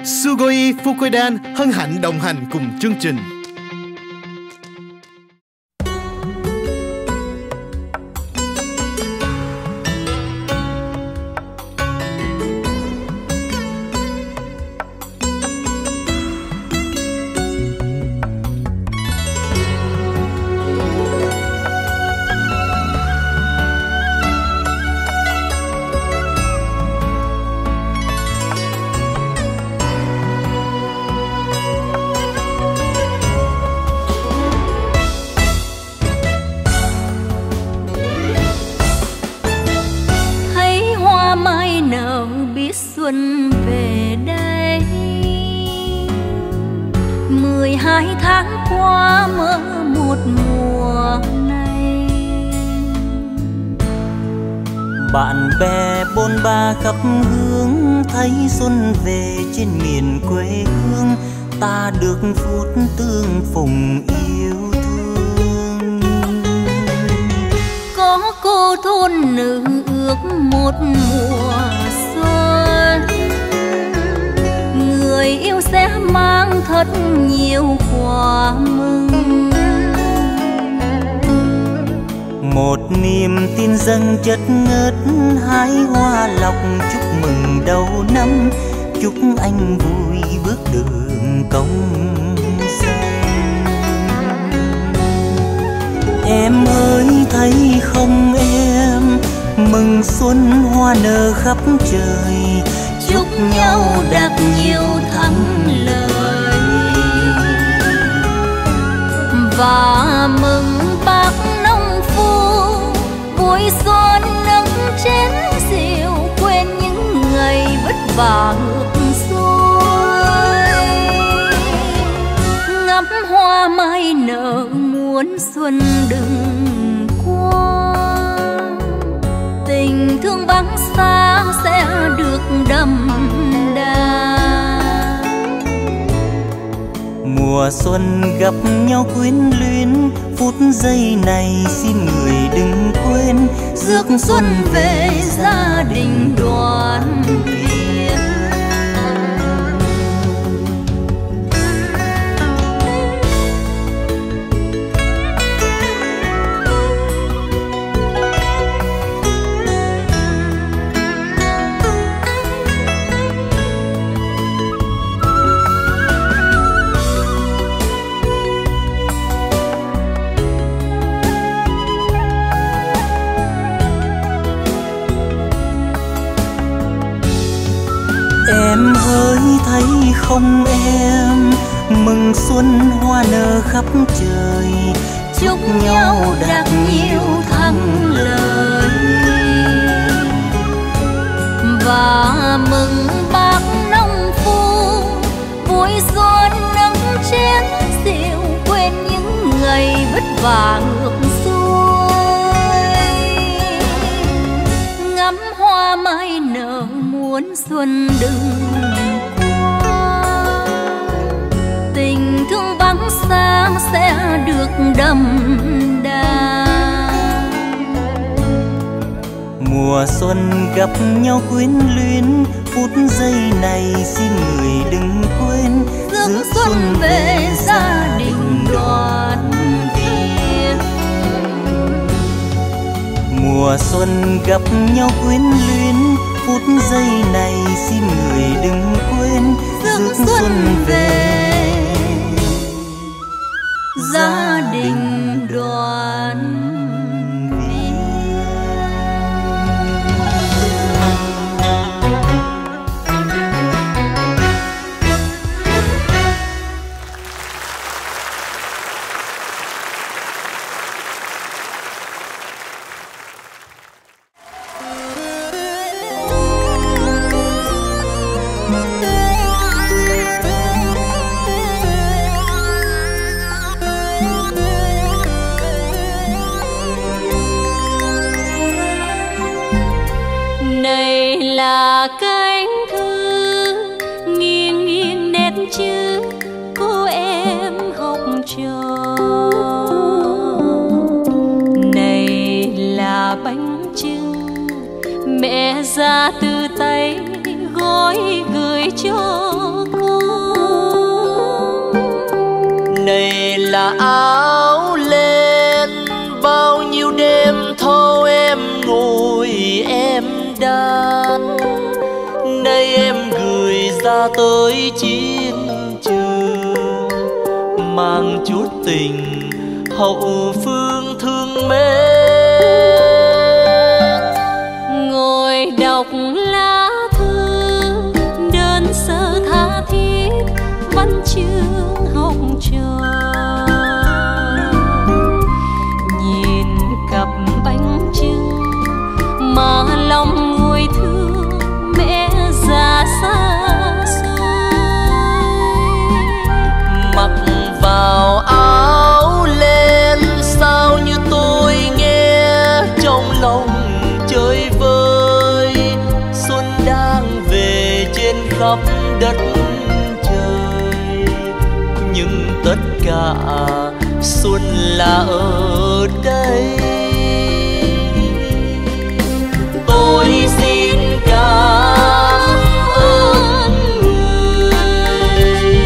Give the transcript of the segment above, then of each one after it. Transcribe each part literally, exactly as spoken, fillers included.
Sugoi Fukoidan hân hạnh đồng hành cùng chương trình. Xuân về đây, mười hai tháng qua mơ một mùa này. Bạn bè bôn ba khắp hướng, thấy xuân về trên miền quê hương. Ta được phút tương phùng yêu thương. Có cô thôn nữ ước một mùa xuân, người yêu sẽ mang thật nhiều quà mừng. Một niềm tin dâng chất ngất, hái hoa lọc chúc mừng đầu năm. Chúc anh vui bước đường công danh. Em ơi thấy không em, mừng xuân hoa nở khắp trời. Chúc nhau đạt nhiều thắng lợi, và mừng bác nông phu vui xuân nâng chén rượu, quên những ngày vất vả ngược xuôi. Ngắm hoa mai nở muôn xuân đừng qua, tình thương vắng xa sẽ được đậm đà. Mùa xuân gặp nhau quyến luyến, phút giây này xin người đừng quên. Rước xuân về gia đình đoàn viên. Em ơi thấy không em, mừng xuân hoa nở khắp trời. Chúc nhau đạt nhiều thắng lợi, và mừng bác nông phu vui xuân nâng chén rượu, quên những ngày vất vả ngược xuôi. Ngắm hoa mai nở muôn xuân đừng qua, tình thương vắng xa sẽ được đậm đà. Mùa xuân gặp nhau quyến luyến, phút giây này xin người đừng quên. Rước xuân về gia đình đoàn viên. Mùa xuân gặp nhau quyến luyến, phút giây này xin người đừng quên. Rước xuân về gia đình đoàn viên. Này là cánh thư nghiêng nghiêng nét chữ cô em học trò. Này là bánh chưng mẹ ra từ tay gói gửi cho con. Này là áo len bao nhiêu đêm thâu em ngồi em đan, nay em gửi ra tới chiến trường, mang chút tình hậu phương thương mến. Ngồi đọc lá thư đơn sơ tha thiết văn chương học trò, nhìn cặp bánh trưng mà lòng nguôi thương mẹ già xa xôi. Mặc vào áo len sao như tôi nghe trong lòng chơi vơi, xuân đang về trên khắp đất trời, nhưng tất cả xuân là ở đây. Tôi xin cảm ơn người,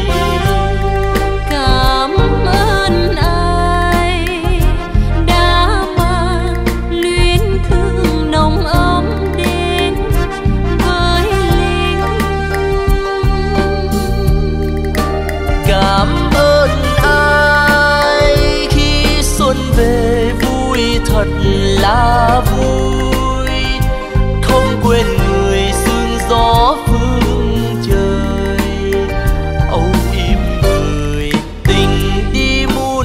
cảm ơn ai đã mang luyến thương nồng ấm đến với lính. cảm ơn ai khi xuân về vui thật là vui, không quên người sương gió phương trời, âu yếm người tình đi muôn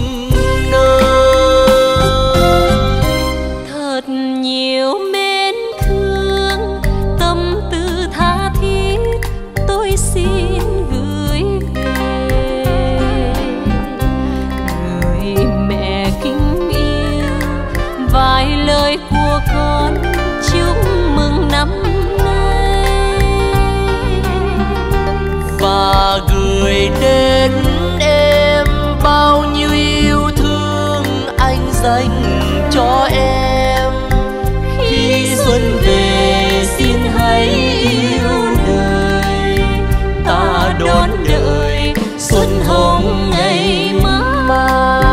nơi. Thật nhiều mến thương tâm tư tha thiết tôi xin gửi về, người mẹ kính yêu vài lời của con chúc mừng năm nay, và gửi đến em bao nhiêu yêu thương anh dành cho em. Khi xuân về xin hãy yêu đời, ta đón đợi xuân hồng ngày mai.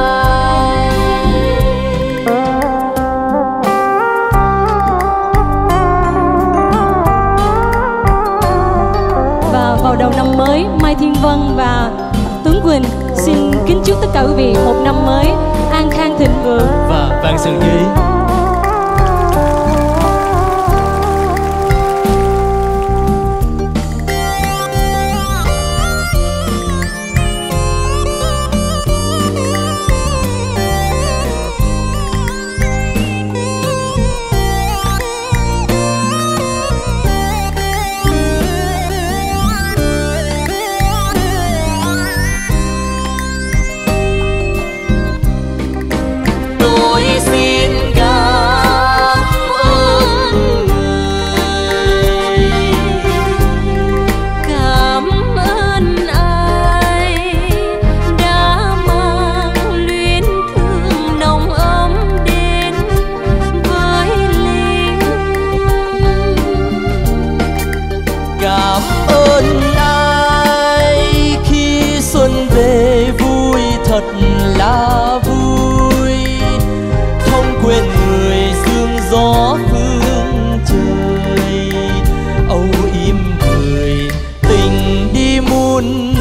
Và vào đầu năm mới, Mai Thiên Vân và Tuấn Quỳnh xin kính chúc tất cả quý vị một năm mới an khang thịnh vượng Và vạn sự như ý. Tôi xin cảm ơn người, cảm ơn ai đã mang luyến thương nồng ấm đến với lính. cảm ơn ai khi xuân về vui thật là vui, không quên người sương gió phương trời, âu yếm người tình đi muôn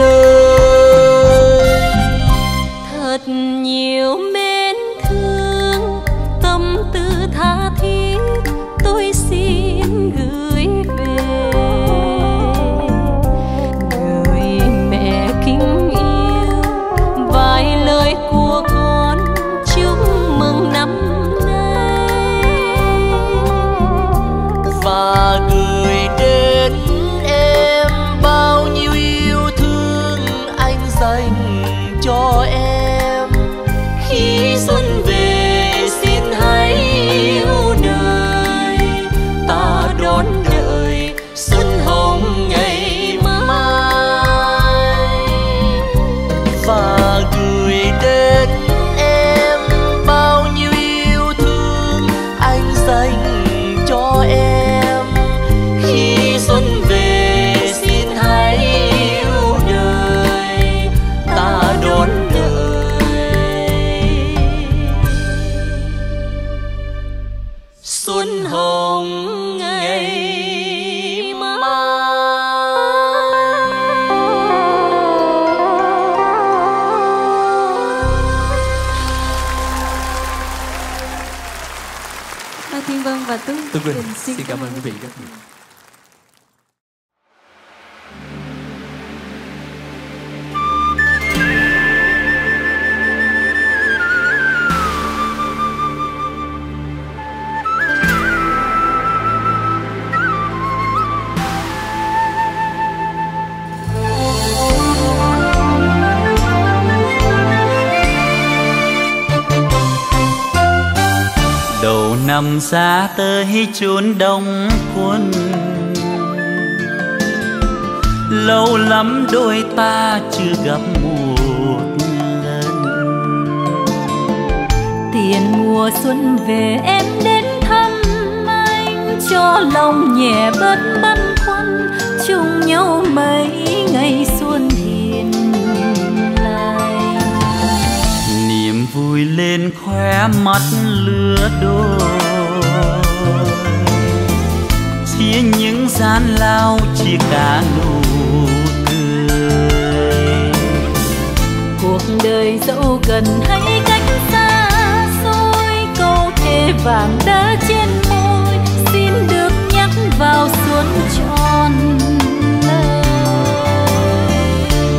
nơi. Thật nhiều mến thương tâm tư tha thiết tôi xin gửi về, Tuấn Tuấn Quỳnh. Quỳnh. Xin cảm ơn quý vị rất nhiều. Đầu năm xa tới chốn đông quân, lâu lắm đôi ta chưa gặp một lần. Tiền mùa xuân về em đến thăm anh, cho lòng nhẹ bớt băn khoăn, chung nhau mấy ngày xuân hiền lành. Niềm vui lên khóe mắt lứa đôi, chia những gian lao chia cả nụ cười. Cuộc đời dẫu gần hay cách xa xôi, câu thề vàng đã trên môi, xin được nhắc vào xuân tròn lời.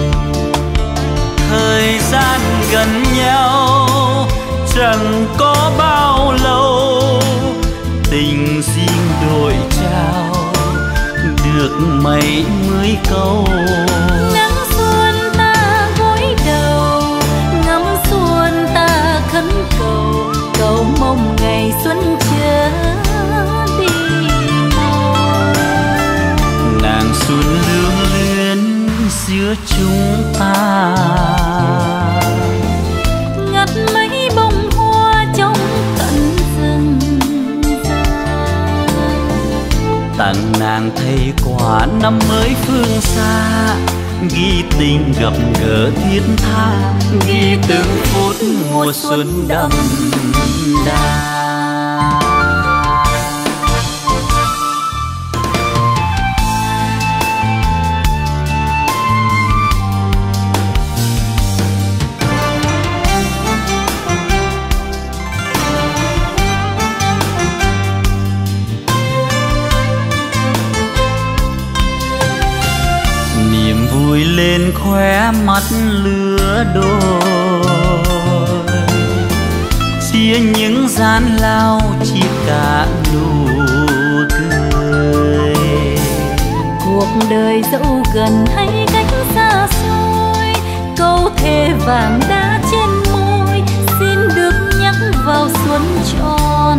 Thời gian gần nhau chẳng có bao lâu, tình riêng đổi trao được mấy mươi câu. Nắng xuân ta gối đầu, ngắm xuân ta khấn cầu, cầu mong ngày xuân chớ đi mau. Nàng xuân lưu luyến giữa chúng ta, ngắt mấy bông hoa trong tận rừng già. tặng nàng thay quả năm mới phương xa, ghi tình gặp gỡ thiết tha, ghi từng phút mùa xuân đậm đà. Vui lên khóe mắt lứa đôi, chia những gian lao chia cả nụ cười. Cuộc đời dẫu gần hay cách xa xôi, câu thề vàng đã trên môi, xin được nhắc vào xuân tròn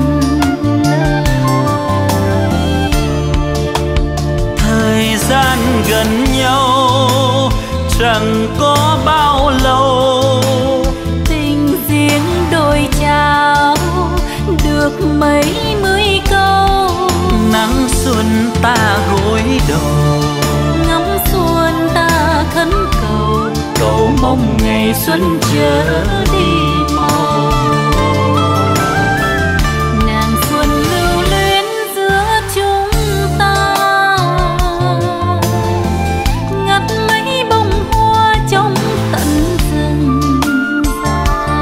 lời. Thời gian gần nhau chẳng có bao lâu, tình riêng đôi trao được mấy mươi câu. nắng xuân ta gối đầu, ngắm xuân ta khấn cầu, cầu mong ngày xuân chớ đi mau. nàng xuân lưu luyến giữa chúng ta, ngắt mấy bông hoa trong tận rừng già.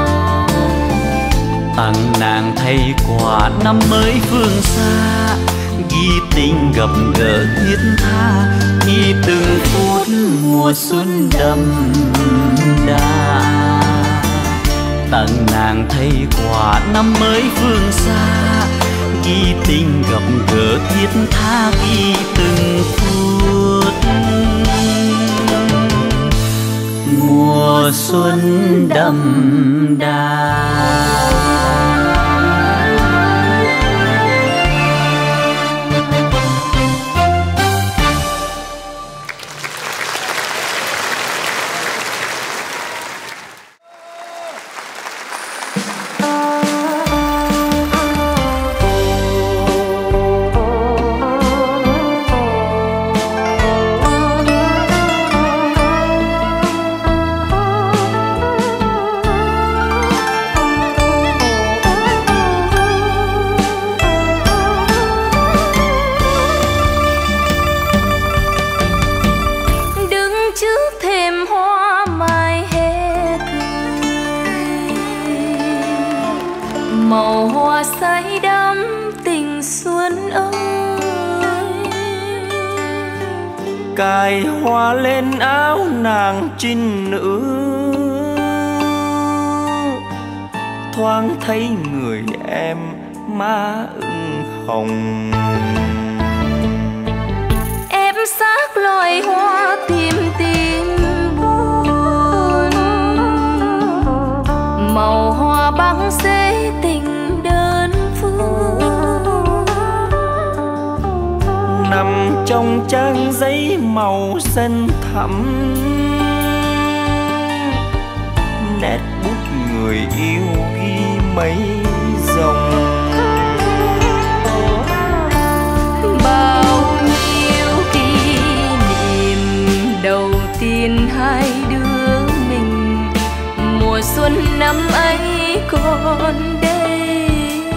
Tặng nàng thay quả năm mới phương xa, ghi tình gặp gỡ thiết tha, ghi từng phút mùa xuân đậm đà. Tặng nàng thay quả năm mới phương xa, ghi tình gặp gỡ thiết tha, ghi từng phút mùa xuân đậm đà. màu hoa say đắm tình xuân. cài hoa lên áo nàng trinh nữ, thoáng thấy người em má ửng hồng. Em xác loài hoa tìm tìm buồn, màu hoa băng xế tình đơn phương, nằm trong trang giấy màu xanh thẳm, nét bút người yêu ghi mấy dòng. Bao nhiêu kỷ niệm đầu tiên hai đứa mình, mùa xuân năm ấy còn đây.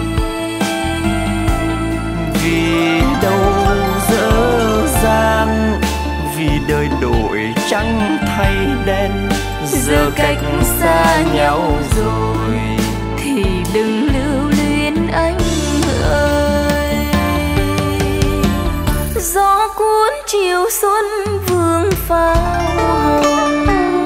Vì đâu dở dang, vì đời đổi trắng thay đen, giờ cách xa nhau rồi thì đừng lưu luyến anh ơi. Gió cuốn chiều xuân vương pháo hồng,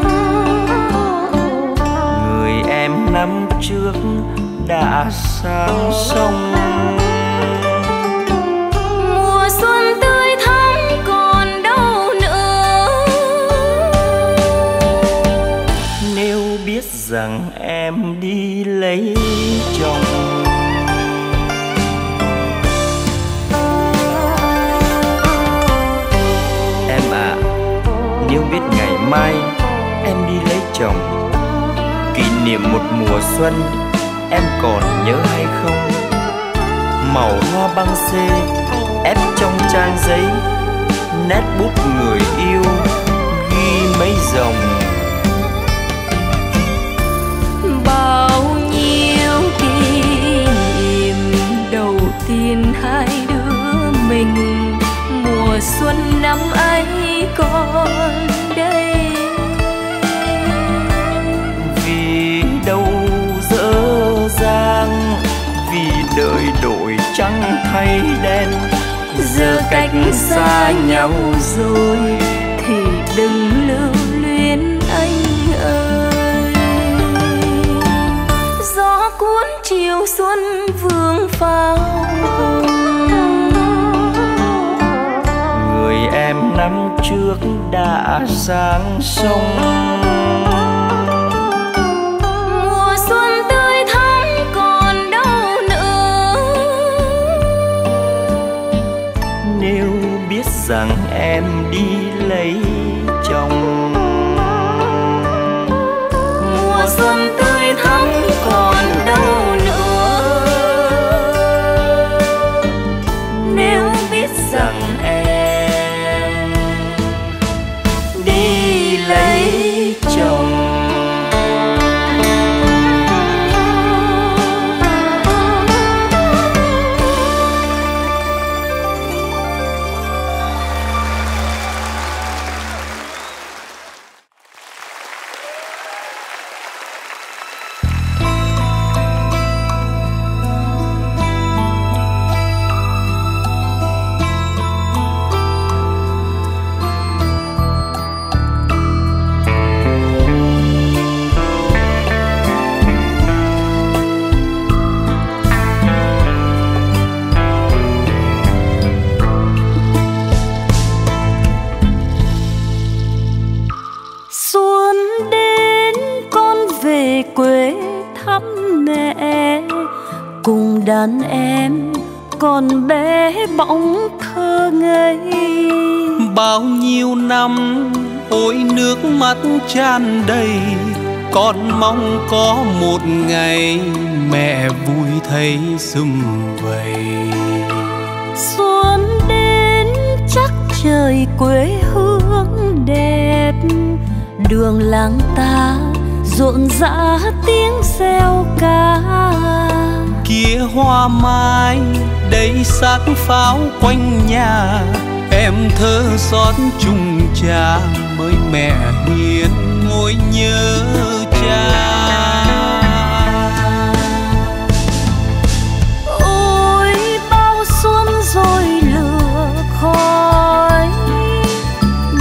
người em năm trước đã sang sông. Mùa xuân tươi thắm còn đâu nữa, nếu biết rằng em đi lấy chồng. Em à, nếu biết ngày mai em đi lấy chồng, kỷ niệm một mùa xuân em còn nhớ hay không? Màu hoa băng xê ép trong trang giấy, nét bút người yêu ghi mấy dòng. bao nhiêu kỷ niệm đầu tiên hai đứa mình, mùa xuân năm ấy còn đây. Vì đâu dở dang, vì đời đổi trắng thay đen, giờ cách xa nhau rồi thì đừng lưu luyến anh ơi. Gió cuốn chiều xuân vương pháo hồng, người em năm trước đã sang sông. mùa xuân tươi thắm còn đâu nữa, Nếu biết rằng em đi lấy chồng. mùa xuân tươi thắm còn đâu nữa, Nếu biết rằng em đi lấy chồng. xuân đến con về quê thăm mẹ, cùng đàn em còn bé bỏng thơ ngây. Bao nhiêu năm ôi nước mắt tràn đầy, con mong có một ngày mẹ vui thấy sum vầy. Xuân đến chắc trời quê hương đẹp, đường làng ta rộn rã tiếng reo ca. Kia hoa mai đầy sắc pháo quanh nhà, em thơ xót chung cha mới mẹ hiền ngồi nhớ cha. Ôi bao xuân rồi lửa khói,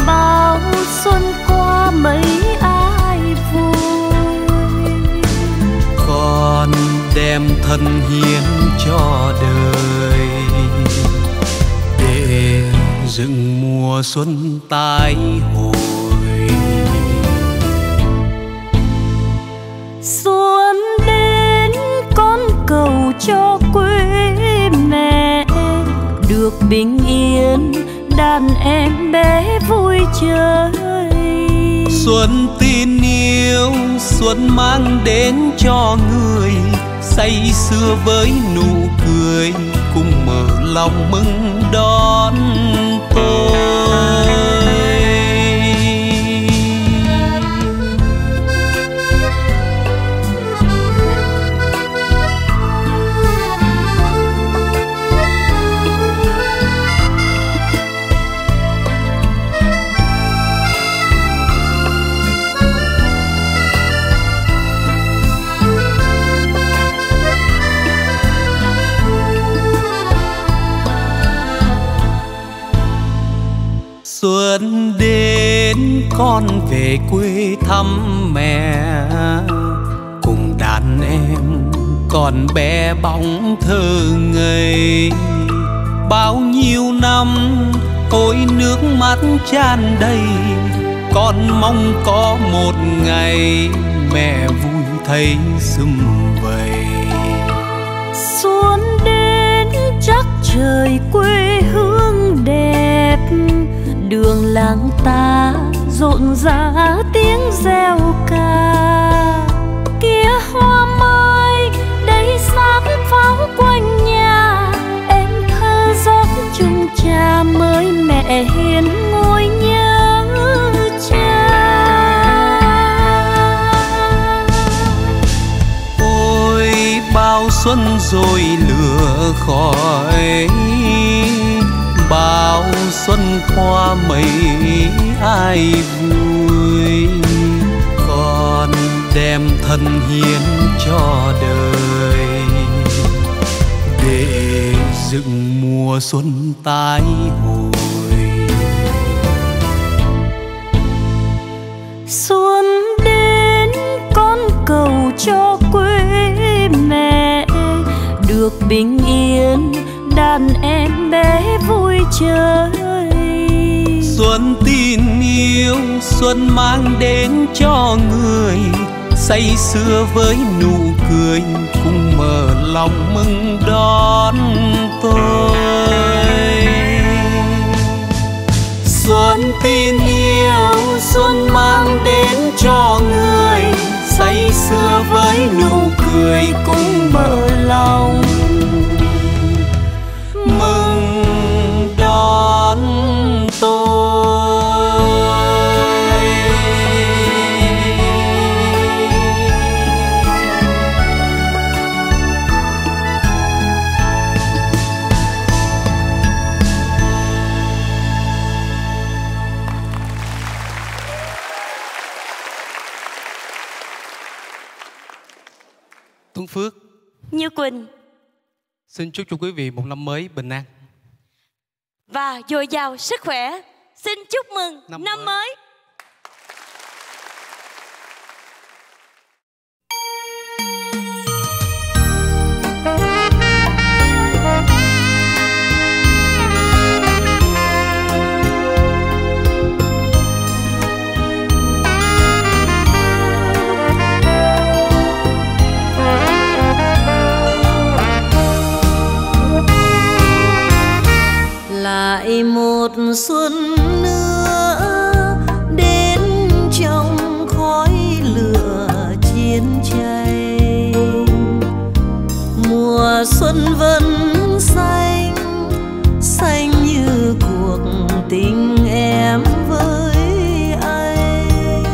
xuân tái hồi. Xuân đến con cầu cho quê mẹ được bình yên, đàn em bé vui chơi. Xuân tin yêu, xuân mang đến cho người say sưa với nụ cười, cùng mở lòng mừng đón tôi. Xuân đến con về quê thăm mẹ, cùng đàn em còn bé bỏng thơ ngây. Bao nhiêu năm ôi nước mắt tràn đầy, con mong có một ngày mẹ vui thấy sum vầy. Xuân đến chắc trời quê hương đẹp, đường làng ta rộn rã tiếng reo ca. Kia hoa mai đầy sắc pháo quanh nhà, em thơ rót chung trà mới mẹ hiền ngồi nhớ cha. Ôi bao xuân rồi lửa khói, bao xuân qua mấy ai vui, con đem thân hiến cho đời để dựng mùa xuân tái hồi. Xuân đến con cầu cho quê mẹ được bình yên, đàn em bé vui chơi. Xuân tin yêu, xuân mang đến cho người say sưa với nụ cười, cùng mở lòng mừng đón tôi. Xuân tin yêu, xuân mang đến cho người say sưa với nụ cười, cùng mở lòng mừng đón tôi. Tuấn Phước, Như Quỳnh xin chúc cho quý vị một năm mới bình an và dồi dào sức khỏe. Xin chúc mừng năm, năm mới. mới. Lại một xuân nữa đến trong khói lửa chiến tranh, mùa xuân vẫn xanh xanh như cuộc tình em với anh.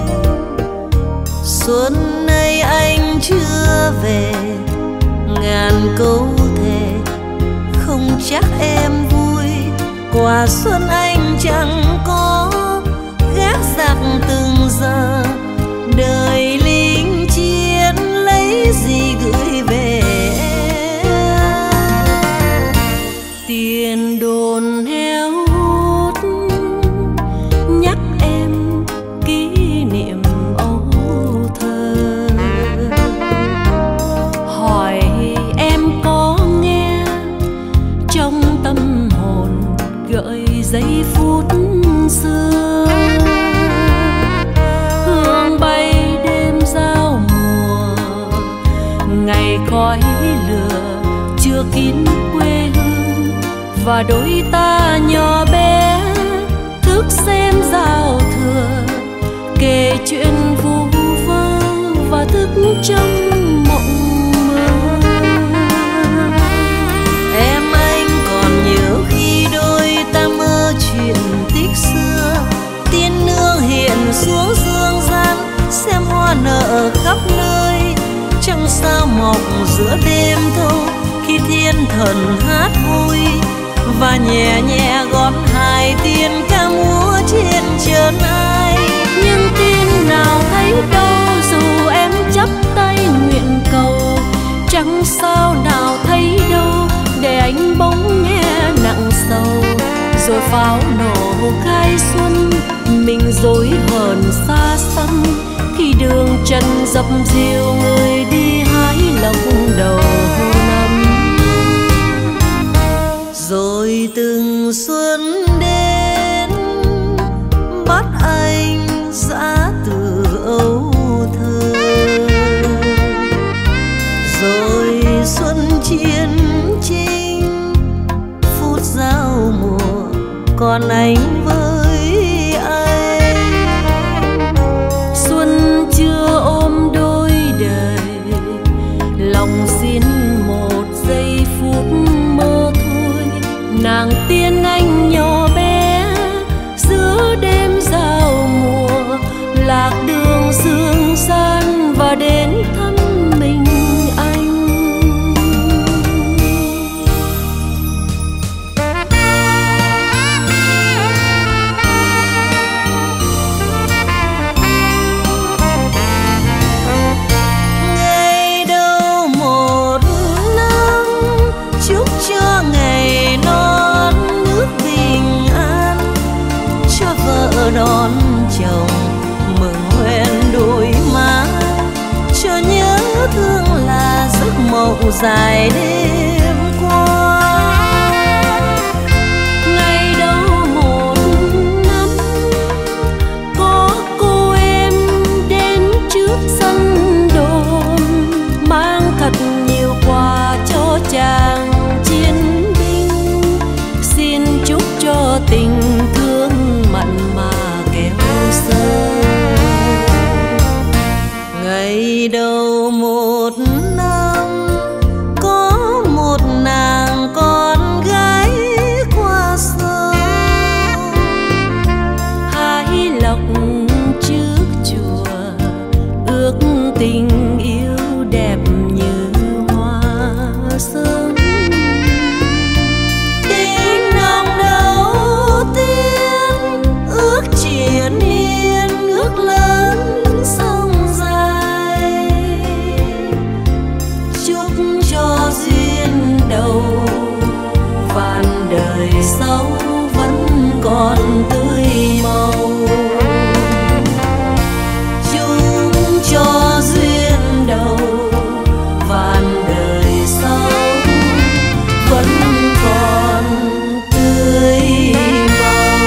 Xuân này anh chưa về, ngàn câu thề không chắc em vui. Quả xuân anh chẳng có gác giặc từng giờ, đời lính chiến lấy gì gửi về. Tiền đồn heo hút nhắc em kỷ niệm âu thơ, hỏi em có nghe trong tâm hồn gợi giây phút xưa kín quê hương, và đôi ta nhỏ bé thức xem giao thừa, kể chuyện vu vơ và thức trong mộng mơ. Em anh còn nhớ khi đôi ta mơ chuyện tích xưa, tiên nương hiện xuống dương gian xem hoa nở khắp nơi, trăng sao mọc giữa đêm thâu khi thiên thần hát vui, và nhẹ nhẹ gót hai tiên ca múa trên trần ai. Nhưng tiên nào thấy đâu dù em chắp tay nguyện cầu, chẳng sao nào thấy đâu để anh bỗng nghe nặng sầu. Rồi pháo nổ khai xuân, mình dối hờn xa xăm, khi đường trần dập dìu người đi hái lộc đầu năm. Rồi từng xuân đến bắt anh giã từ âu thơ, rồi xuân chiến chinh phút giao mùa còn anh với anh. Xuân chưa ôm đôi đời, lòng xin một giây phút mơ thôi. Nàng tiên anh nhỏ bé giữa đêm giao mùa, lạc đường dương gian và đến thăm mình anh. Ngày đâu một năm chúc cho ngày non nước bình an, cho vợ đón chồng mừng hoen đôi má, cho nhớ thương là giấc mộng dài đêm qua. Ngày đâu một năm có cô em đến trước sân đồn, mang thật nhiều quà cho chàng chiến binh, xin chúc cho tình thương mặn mà kéo sơn. Ngày đầu một năm có một nàng con gái qua sông, hái lộc trước chùa ước tình yêu đẹp như hoa sớm. tình nồng đầu tiên ước triền miên, ước lớn sông dài, chúc cho duyên đầu vạn đời sau vẫn còn tươi màu. Chúc cho duyên đầu vạn đời sau vẫn còn tươi màu.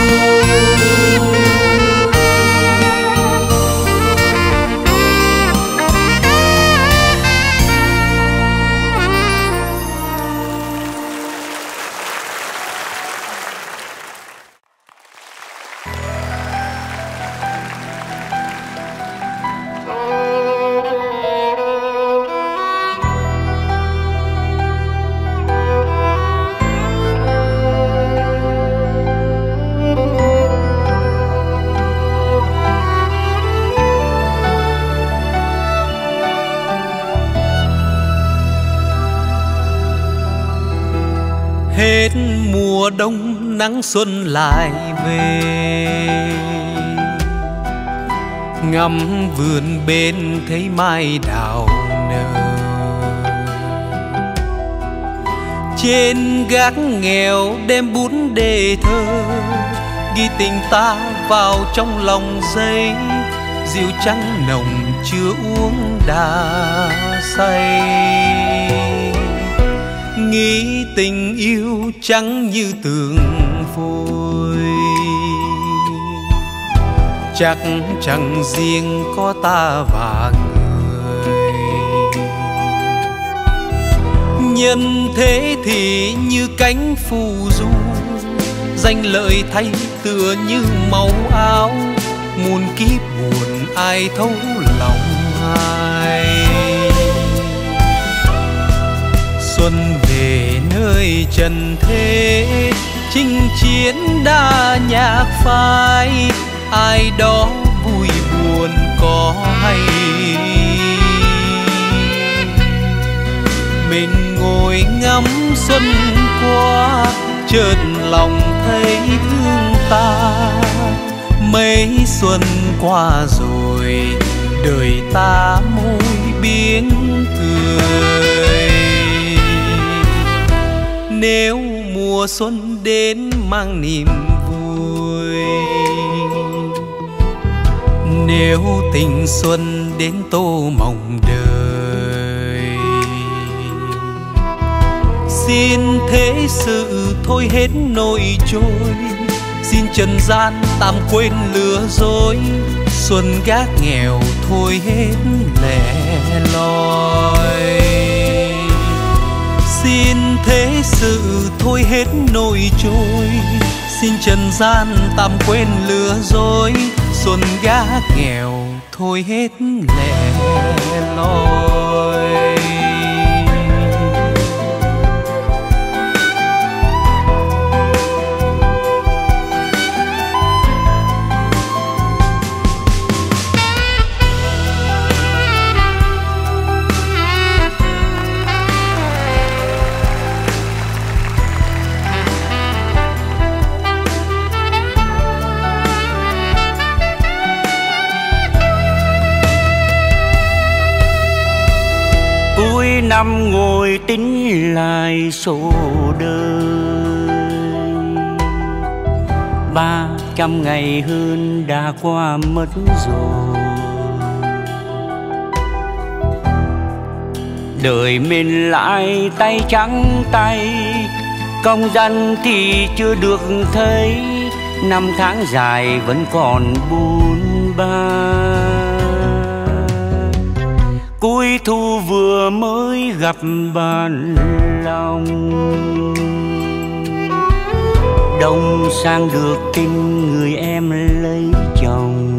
Hết mùa đông nắng xuân lại về, ngắm vườn bên thấy mai đào nở. Trên gác nghèo đem bút đề thơ, ghi tình ta vào trong lòng giấy, rượu trắng nồng chưa uống đã say. Nghĩ tình yêu chẳng như tường vôi, chắc chẳng riêng có ta và người. Nhân thế thì như cánh phù du, danh lợi thay tựa như màu áo, muôn kiếp buồn ai thấu lòng ai. Xuân về nơi trần thế, chinh chiến đa nhạc phai, ai đó vui buồn có hay. Mình ngồi ngắm xuân qua, chợt lòng thấy thương ta. Mấy xuân qua rồi, đời ta môi biếng cười. Nếu mùa xuân đến mang niềm vui, nếu tình xuân đến tô mộng đời, xin thế sự thôi hết nỗi trôi, xin trần gian tạm quên lừa dối, xuân gác nghèo thôi hết lẻ loi. Xin thế sự thôi hết nỗi trôi, xin trần gian tạm quên lừa dối, xuân gác nghèo thôi hết lẻ loi. Năm ngồi tính lại số đời, ba trăm ngày hơn đã qua mất rồi. Đời mình lại tay trắng tay, công danh thì chưa được thấy, năm tháng dài vẫn còn buồn ba. Cuối thu vừa mới gặp bạn lòng, đông sang được tin người em lấy chồng.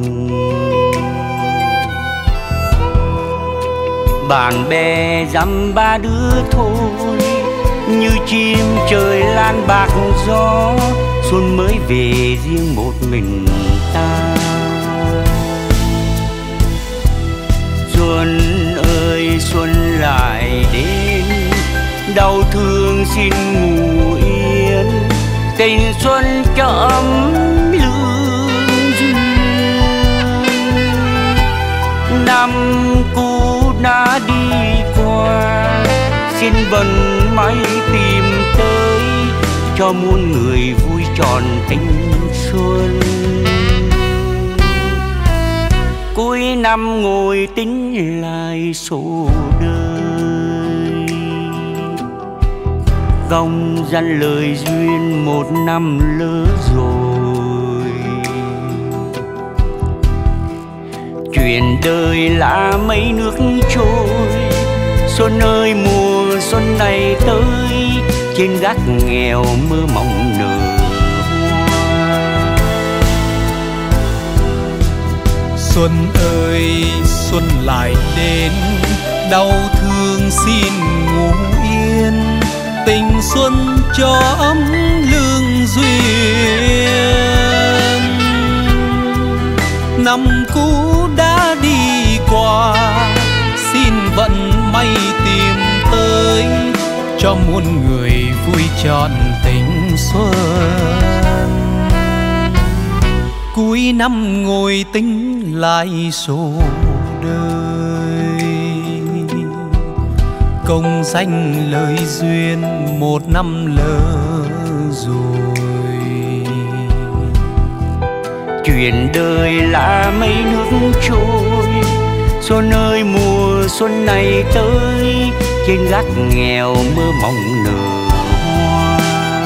Bạn bè dăm ba đứa thôi, như chim trời lan bạc gió, xuân mới về riêng một mình ta. Xuân ơi xuân lại đến, đau thương xin ngủ yên, tình xuân cho ấm lương duyên. Năm cũ đã đi qua, xin vận may tìm tới, cho muôn người vui tròn tình xuân. Cuối năm ngồi tính lại số đời, gông dăn lời duyên một năm lỡ rồi. Chuyện đời là mấy nước trôi, xuân ơi mùa xuân này tới, trên gác nghèo mơ mộng nở. Xuân ơi xuân lại đến, đau thương xin ngủ yên, tình xuân cho ấm lương duyên. Năm cũ đã đi qua, xin vận may tìm tới, cho muôn người vui trọn tình xuân. Cuối năm ngồi tính lại số đời, công danh lời duyên một năm lỡ rồi. Chuyện đời là mấy nước trôi, xuân ơi mùa xuân này tới, trên gác nghèo mơ mộng nở hoa.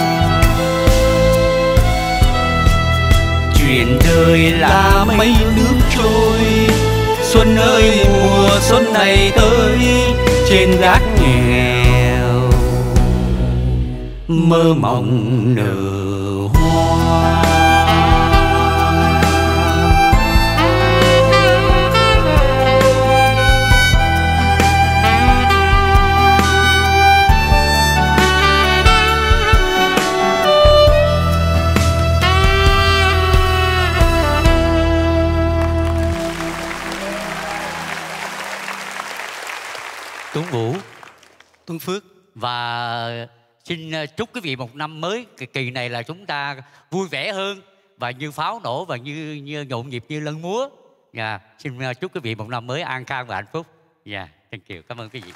Chuyện đời là mấy nước trôi, xuân ơi mùa xuân này tới, trên gác nghèo mơ mộng nở hoa. Tuấn Vũ, Tuấn Phước. và xin chúc quý vị một năm mới kỳ, kỳ này là chúng ta vui vẻ hơn và như pháo nổ và như, như nhộn nhịp như lân múa. Yeah. Xin chúc quý vị một năm mới an khang và hạnh phúc. Yeah. Thank you. Cảm ơn quý vị.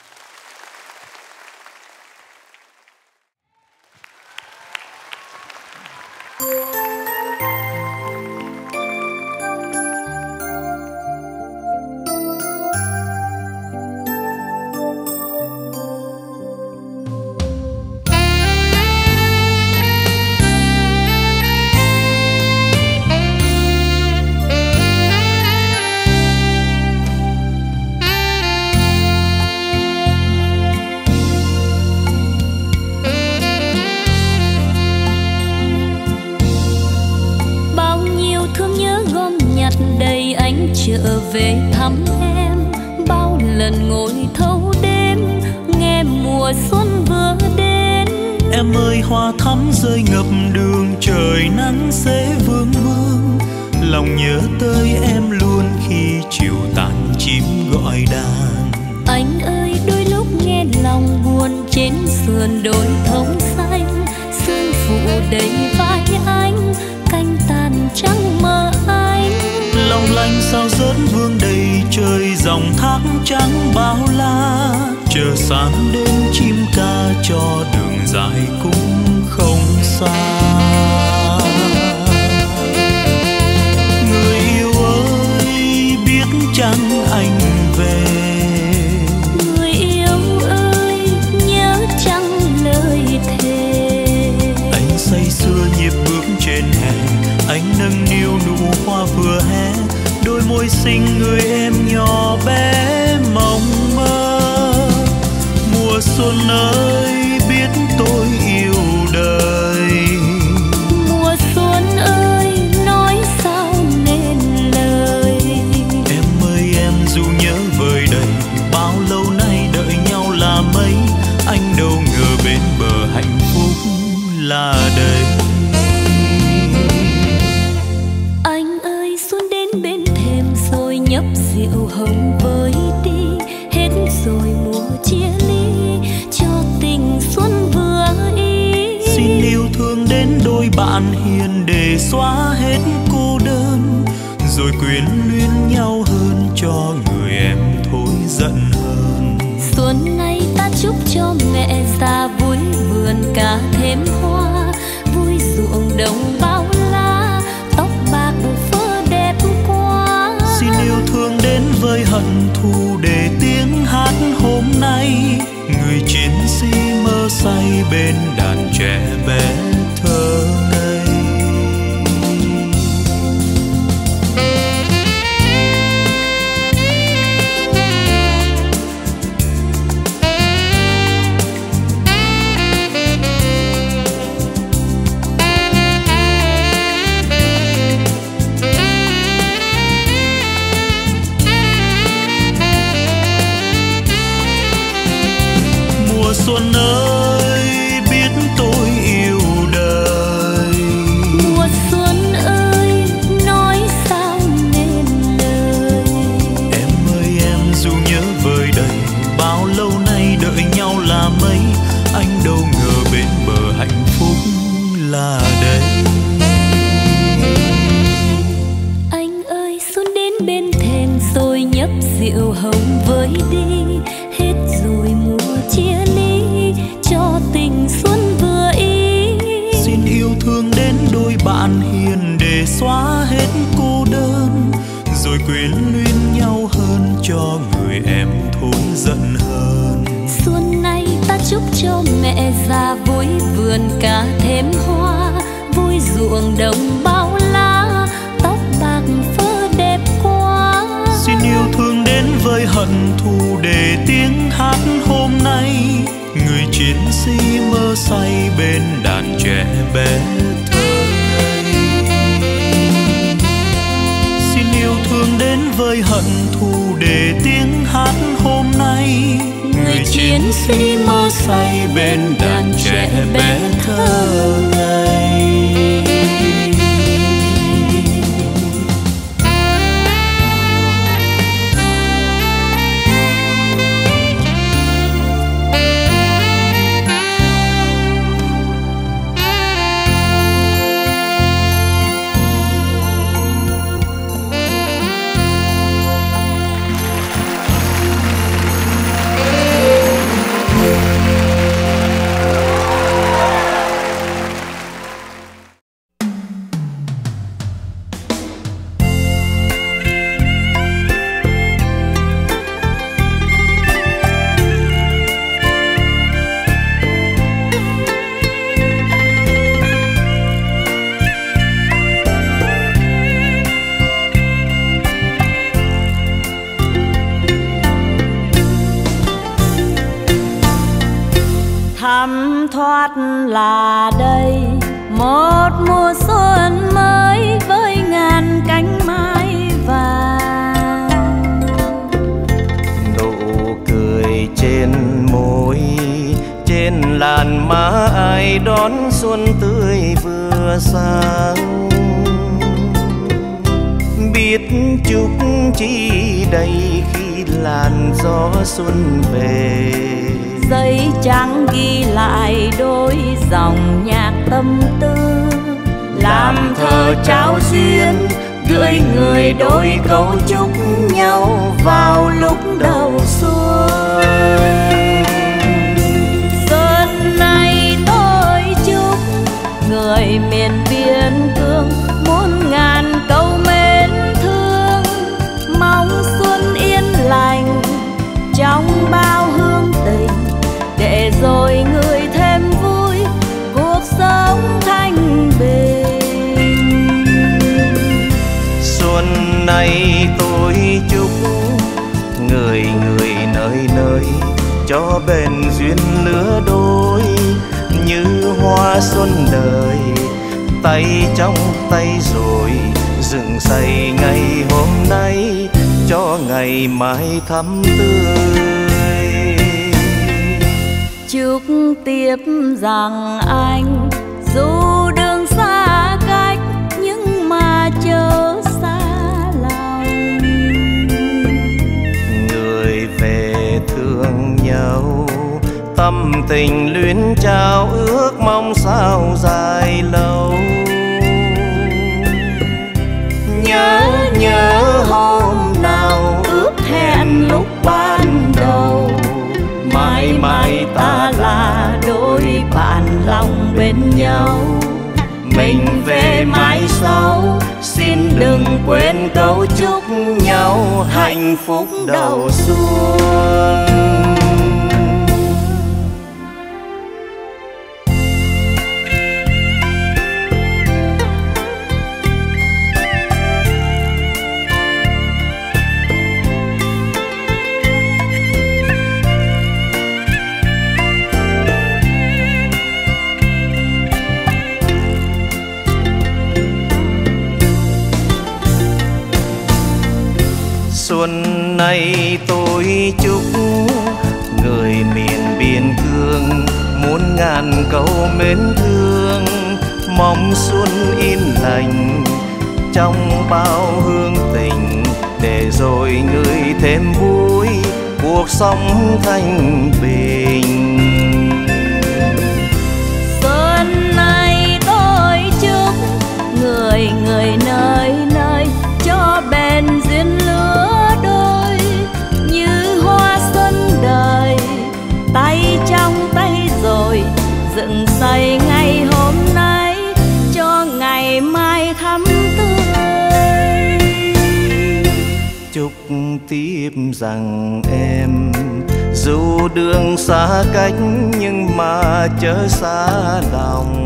Trở về thăm em bao lần ngồi thâu đêm nghe mùa xuân vừa đến. Em ơi hoa thắm rơi ngập đường, trời nắng sẽ vương vương, lòng nhớ tới em luôn khi chiều tàn chim gọi đàn. Anh ơi đôi lúc nghe lòng buồn trên sườn đồi thông xanh, sương phủ đầy vai anh, canh tàn trắng mơ anh. Lòng lanh sao rớt vương đầy trời, dòng thác trắng bao la, chờ sáng đến chim ca cho đường dài cũng không xa. Người yêu ơi biết chăng anh về, người yêu ơi nhớ chăng lời thề. Anh say sưa nhịp bước trên hè, anh nâng niu nụ hoa vừa hé, đôi môi xinh người em nhỏ bé mong mơ. Mùa xuân ơi biết tôi yêu đời, mùa xuân ơi nói sao nên lời. Em ơi em dù nhớ vời đầy, bao lâu nay đợi nhau là mấy, anh đâu ngờ bên bờ hạnh phúc là đây. Nhấp rượu hồng với đi, hết rồi mùa chia ly, cho tình xuân vừa ý. Xin yêu thương đến đôi bạn hiền để xóa hết cô đơn, rồi quyến luyến nhau hơn cho người em thôi giận hơn. Xuân nay ta chúc cho mẹ già vui vườn cả thêm hoa, vui ruộng đồng bao la, tóc bạc phơ đẹp quá. Xin yêu thương đến với hận thù để tiếng hát hôm nay, người chiến sĩ mơ say bên đàn trẻ bé thơ ngây. Xuân ơi biết tôi yêu đời, mùa xuân ơi nói sao nên lời. Em ơi em dù nhớ vời đầy, bao lâu nay đợi nhau là mấy, anh đâu ngờ bên bờ hạnh phúc là đây. Anh ơi xuân đến bên thềm rồi nhấp rượu hồng với đi, hết rồi mùa chia ly, cho tình xuân vừa ý. Xin yêu thương đến đôi bạn hiền để xóa hết cô đơn, rồi quyến luyến nhau hơn cho người em thôi giận hơn. Xuân nay ta chúc cho mẹ già vui vườn cả thêm hoa, vui ruộng đồng bao la, tóc bạc phơ đẹp quá. Xin yêu thương đến với hận thù để tiếng hát hôm nay, người chiến sĩ mơ say bên đàn trẻ bé thơ ngây. Xin yêu thương đến với hận thù để tiếng hát hôm nay, người chiến sĩ mơ say bên đàn trẻ bé thơ ngây. Thấm thoát là đây một mùa xuân mới với ngàn cánh mai vàng. Nụ cười trên môi, trên làn má ai đón xuân tươi vừa sáng. Biết chúc chi đây khi làn gió xuân về, giấy trắng ghi lại đôi dòng nhạc tâm tư, làm thơ trao duyên gửi người đôi câu chúc nhau vào lúc đầu xuân. Xuân này tôi chúc người miền biên cương muôn ngàn câu mến thương, mong xuân yên lành trong bao hương tình, để rồi người thêm vui cuộc sống thanh bình. Xuân này tôi chúc người người nơi nơi cho bền duyên lứa đôi, như hoa xuân đời tay trong tay rồi dựng xây ngày hôm nay cho ngày mai thắm tươi. Chúc tiếp rằng anh dù đường xa cách nhưng mà chớ xa lòng, người về thương nhau tâm tình luyến trao ước mong sao dài lâu. nhớ nhớ hôm nào ước hẹn lúc ban đầu, mãi mãi ta là đôi bạn lòng bên nhau. Mình về mãi sau xin đừng quên câu chúc nhau hạnh phúc đầu xuân. Xuân này tôi chúc người miền biên cương muôn ngàn câu mến thương, mong xuân yên lành trong bao hương tình, để rồi người thêm vui cuộc sống thanh bình. Xuân này tôi chúc người người nơi nơi cho bền duyên lứa đôi, như hoa xuân đời tay trong tay rồi dựng xây ngày hôm nay cho ngày mai thắm tươi. Chúc tiếp rằng em dù đường xa cách nhưng mà chớ xa lòng,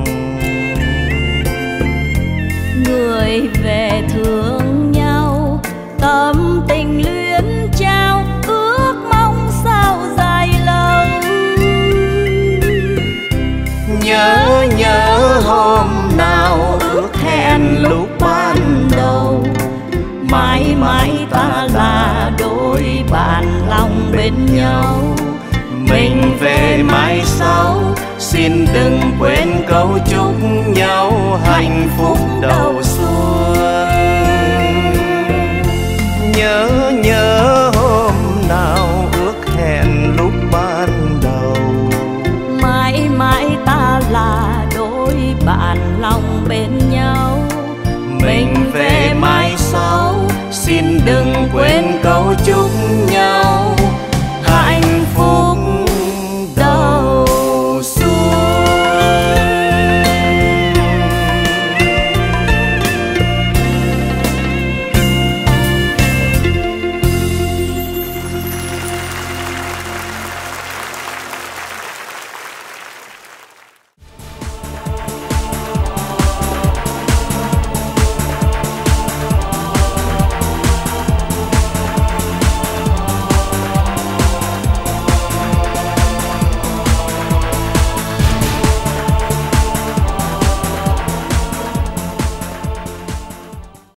người về thương nhau tâm tình luyến trao ước mong sao dài lâu. nhớ nhớ mãi mãi ta là đôi bạn lòng bên nhau. Mình về mai sau, xin đừng quên câu chúc nhau hạnh phúc đầu